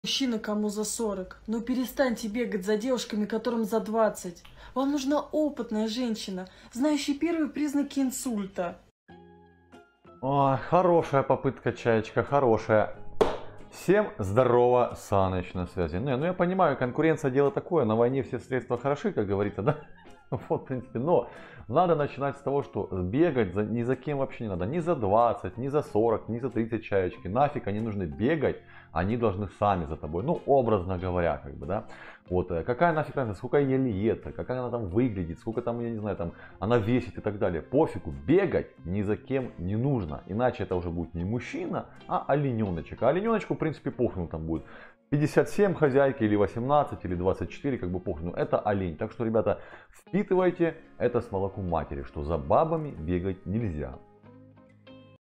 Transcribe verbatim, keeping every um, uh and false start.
Мужчина, кому за сорок, но перестаньте бегать за девушками, которым за двадцать. Вам нужна опытная женщина, знающая первые признаки инсульта. Ой, хорошая попытка, Чаечка, хорошая. Всем здорово, Саныч на связи. Не, ну я понимаю, конкуренция дело такое, на войне все средства хороши, как говорится, да? Вот, в принципе, но надо начинать с того, что бегать за, ни за кем вообще не надо. Ни за двадцать, ни за сорок, ни за тридцать, Чаечки. Нафиг они нужны бегать, они должны сами за тобой. Ну, образно говоря, как бы, да. Вот, какая нафиг разница, сколько ей лет, как она там выглядит, сколько там, я не знаю, там она весит и так далее. Пофигу, бегать ни за кем не нужно. Иначе это уже будет не мужчина, а олененочек. А олененочку, в принципе, похрен там будет. пятьдесят семь хозяйки или восемнадцать или двадцать четыре, как бы похрен. Это олень. Так что, ребята, впитывайте это с молоком матери, что за бабами бегать нельзя.